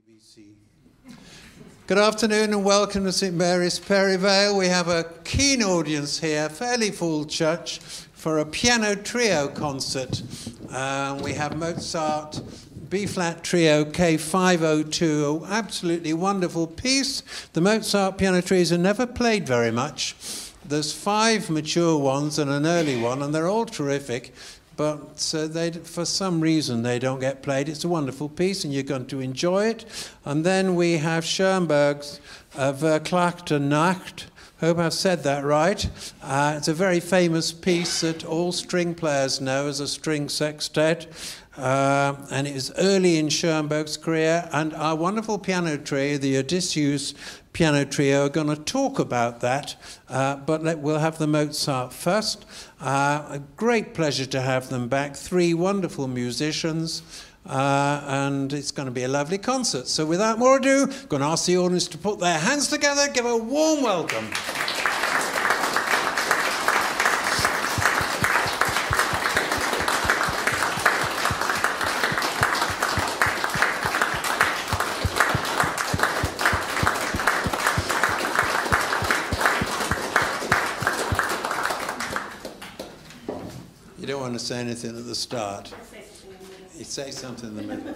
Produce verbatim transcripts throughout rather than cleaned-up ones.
B C. Good afternoon and welcome to Saint Mary's Perivale. We have a keen audience here, fairly full church, for a piano trio concert. Uh, we have Mozart B-flat trio K five oh two, an absolutely wonderful piece. The Mozart piano trios are never played very much. There's five mature ones and an early one, and they're all terrific. But uh, they, for some reason, they don't get played. It's a wonderful piece, and you're going to enjoy it. And then we have Schoenberg's uh, Verklärte Nacht. Hope I've said that right. Uh, it's a very famous piece that all string players know as a string sextet. Uh, and it is early in Schoenberg's career. And our wonderful piano trio, the Odysseus piano trio, are going to talk about that. Uh, but let, we'll have the Mozart first. Uh, a great pleasure to have them back. Three wonderful musicians. Uh, and it's going to be a lovely concert. So without more ado, I'm going to ask the audience to put their hands together, give a warm welcome. You don't want to say anything at the start. You say something in the middle.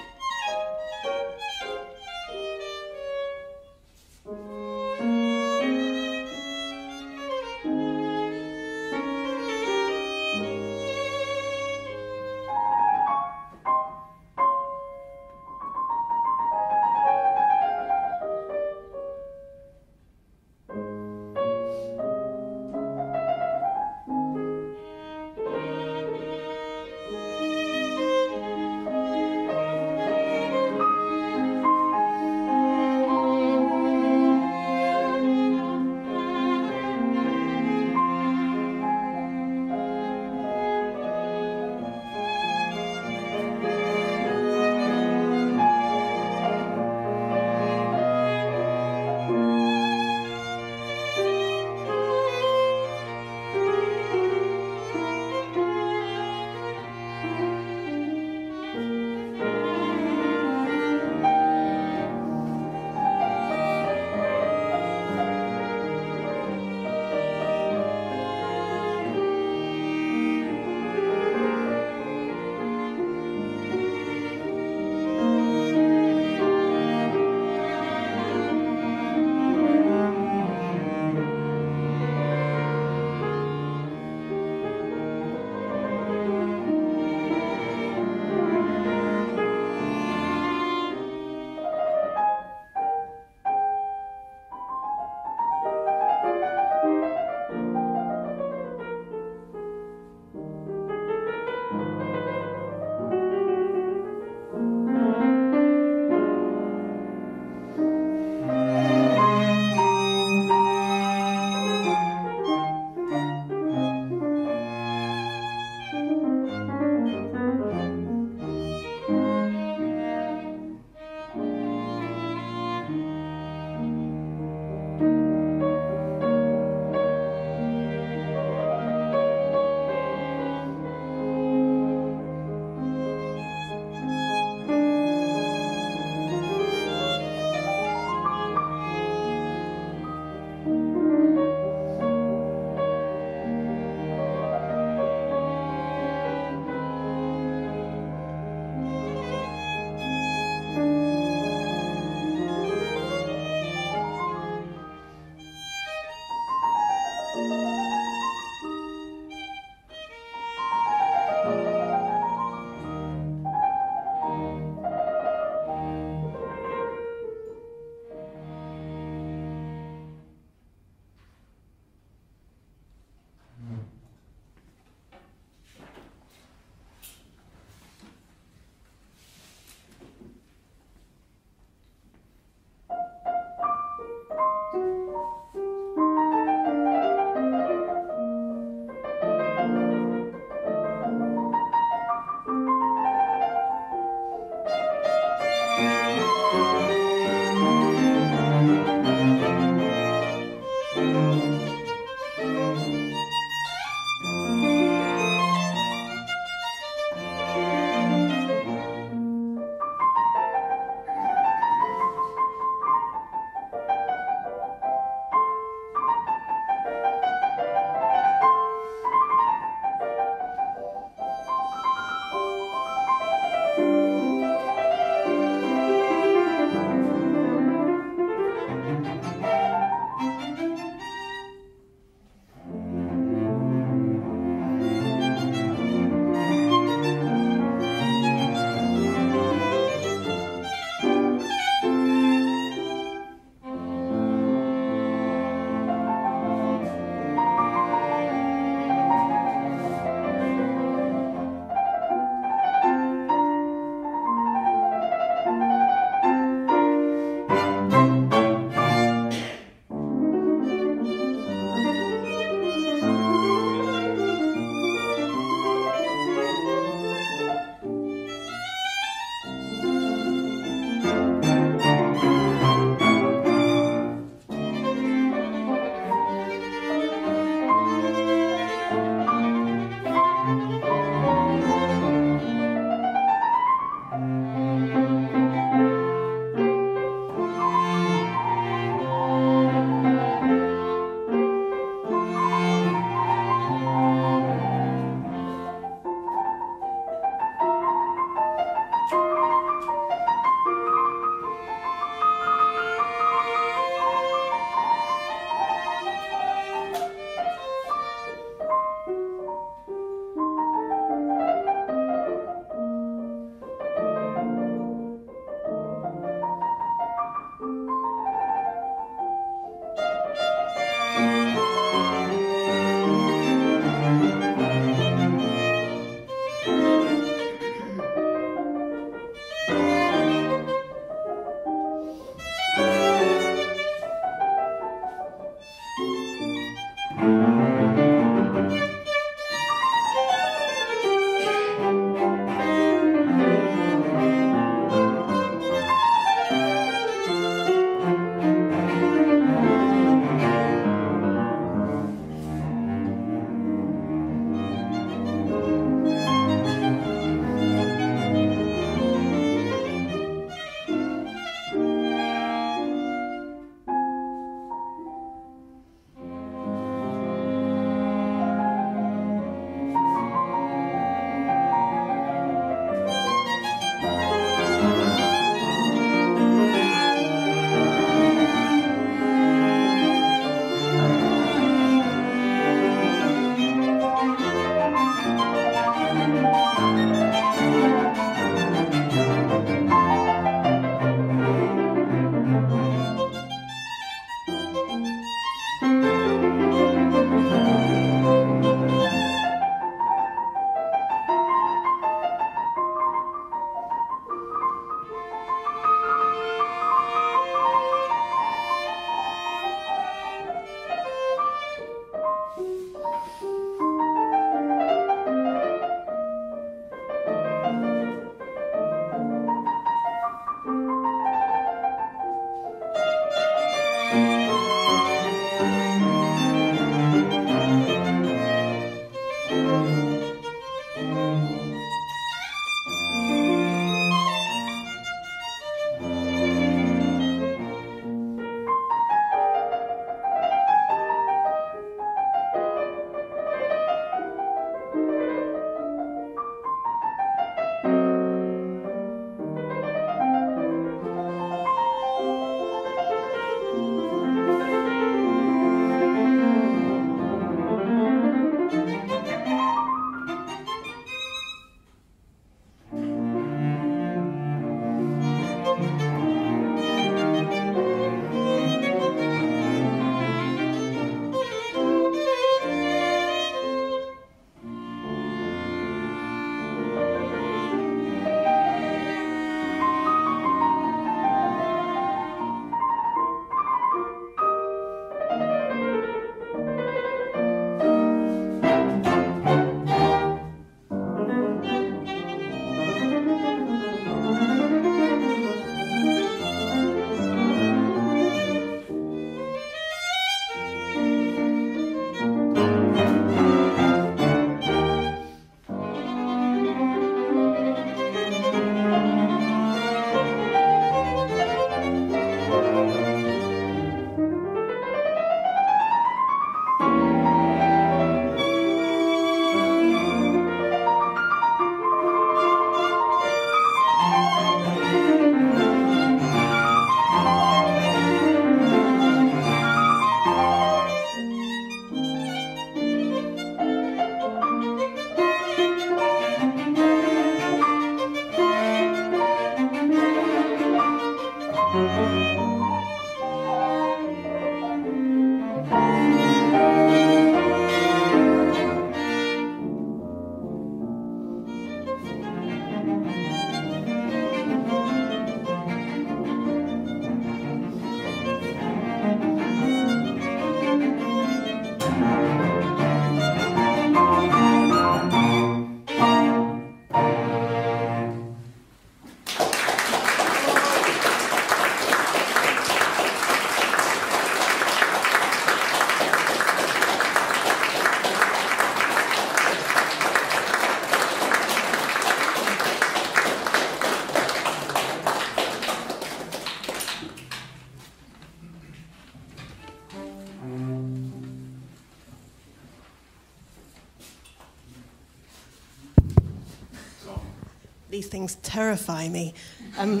these things terrify me. Um,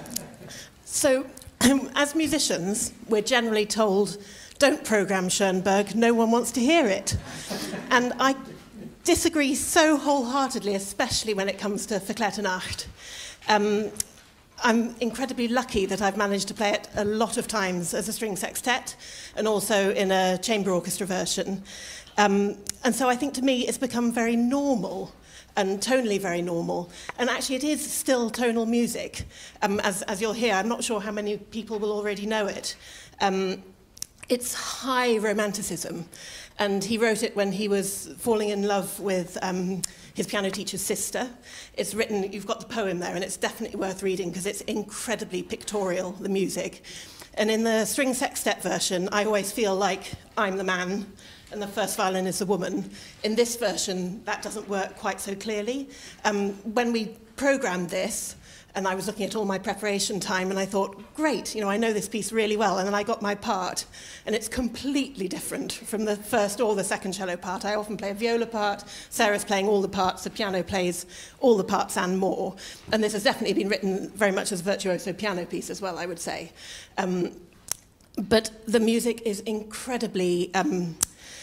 so, um, as musicians, we're generally told, don't program Schoenberg, no one wants to hear it. And I disagree so wholeheartedly, especially when it comes to Verklärte Nacht. Um, I'm incredibly lucky that I've managed to play it a lot of times as a string sextet and also in a chamber orchestra version. Um, and so I think to me it's become very normal and tonally very normal. And actually it is still tonal music. Um, as, as you'll hear, I'm not sure how many people will already know it. Um, it's high romanticism. And he wrote it when he was falling in love with um, his piano teacher's sister. It's written, you've got the poem there, and it's definitely worth reading because it's incredibly pictorial, the music. And in the string sextet version, I always feel like I'm the man and the first violin is the woman. In this version, that doesn't work quite so clearly. Um, when we programmed this, and I was looking at all my preparation time, and I thought, great, you know, I know this piece really well, and then I got my part, and it's completely different from the first or the second cello part. I often play a viola part, Sarah's playing all the parts, the piano plays all the parts and more, and this has definitely been written very much as a virtuoso piano piece as well, I would say. Um, but the music is incredibly um,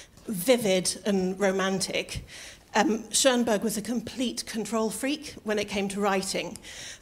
vivid and romantic. Um, Schoenberg was a complete control freak when it came to writing.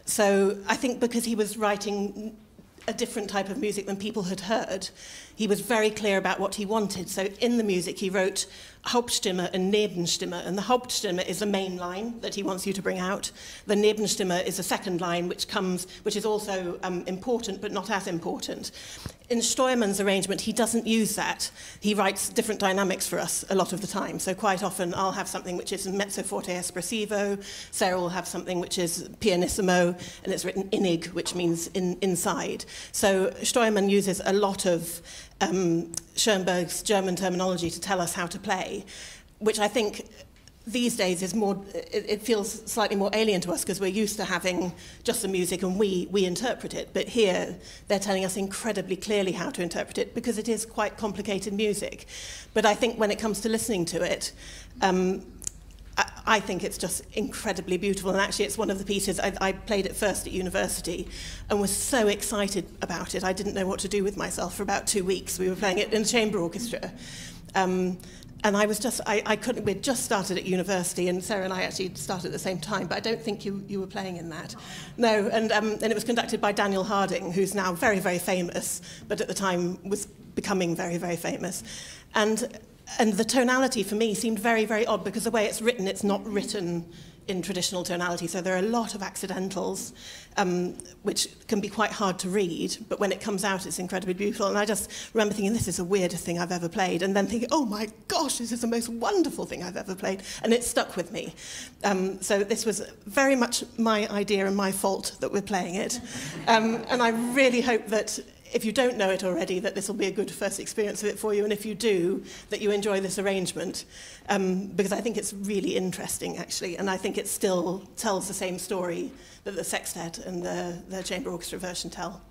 So I think because he was writing a different type of music than people had heard, he was very clear about what he wanted. So in the music he wrote Hauptstimme and Nebenstimme, and the Hauptstimme is the main line that he wants you to bring out. The Nebenstimme is a second line which comes, which is also um, important but not as important. In Steuermann's arrangement, he doesn't use that. He writes different dynamics for us a lot of the time. So quite often I'll have something which is mezzo forte espressivo, Sarah will have something which is pianissimo, and it's written innig, which means in, inside. So Steuermann uses a lot of um, Schoenberg's German terminology to tell us how to play, which I think these days is more, it, it feels slightly more alien to us because we're used to having just the music and we, we interpret it. But here, they're telling us incredibly clearly how to interpret it because it is quite complicated music. But I think when it comes to listening to it, um, I, I think it's just incredibly beautiful. And actually, it's one of the pieces, I, I played it first at university and was so excited about it. I didn't know what to do with myself for about two weeks. We were playing it in a chamber orchestra. Um, And I was just, I, I couldn't, we'd just started at university, and Sarah and I actually started at the same time, but I don't think you, you were playing in that. No, and, um, and it was conducted by Daniel Harding, who's now very, very famous, but at the time was becoming very, very famous. And, and the tonality for me seemed very, very odd, because the way it's written, it's not written in traditional tonality, so there are a lot of accidentals, um, which can be quite hard to read, but when it comes out, it's incredibly beautiful. And I just remember thinking, this is the weirdest thing I've ever played, and then thinking, oh my gosh, this is the most wonderful thing I've ever played, and it stuck with me. Um, so this was very much my idea and my fault that we're playing it, um, and I really hope that if you don't know it already, that this will be a good first experience of it for you, and if you do, that you enjoy this arrangement, um, because I think it's really interesting, actually, and I think it still tells the same story that the sextet and the, the chamber orchestra version tell.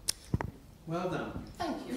Well done. Thank you.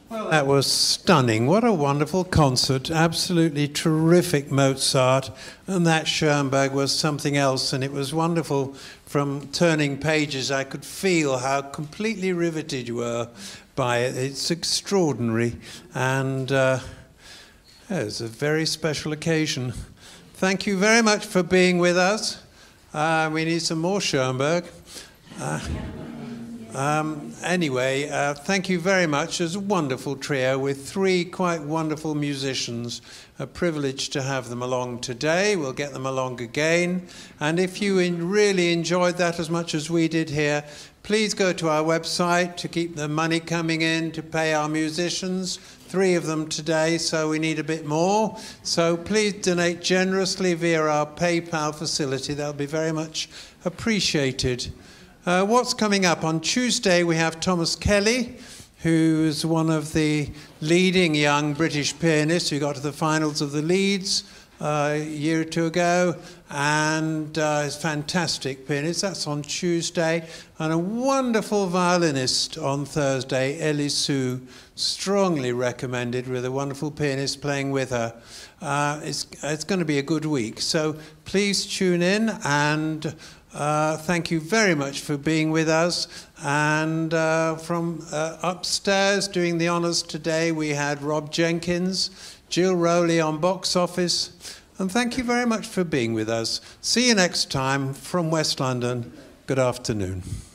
Well, that was stunning. What a wonderful concert. Absolutely terrific Mozart. And that Schoenberg was something else. And it was wonderful from turning pages. I could feel how completely riveted you were by it. It's extraordinary. And uh, yeah, it's a very special occasion. Thank you very much for being with us. Uh, we need some more Schoenberg. Uh, Um, anyway, uh, thank you very much. It's a wonderful trio with three quite wonderful musicians. A privilege to have them along today. We'll get them along again. And if you in really enjoyed that as much as we did here, please go to our website to keep the money coming in to pay our musicians. Three of them today, so we need a bit more. So please donate generously via our PayPal facility. That'll be very much appreciated. Uh, what's coming up? On Tuesday we have Thomas Kelly, who's one of the leading young British pianists who got to the finals of the Leeds uh, a year or two ago, and uh, is a fantastic pianist. That's on Tuesday. And a wonderful violinist on Thursday, Eliseu, strongly recommended, with a wonderful pianist playing with her. Uh, it's, it's going to be a good week, so please tune in, and Uh, thank you very much for being with us. And uh, from uh, upstairs doing the honours today, we had Rob Jenkins, Jill Rowley on box office. And thank you very much for being with us. See you next time from West London. Good afternoon.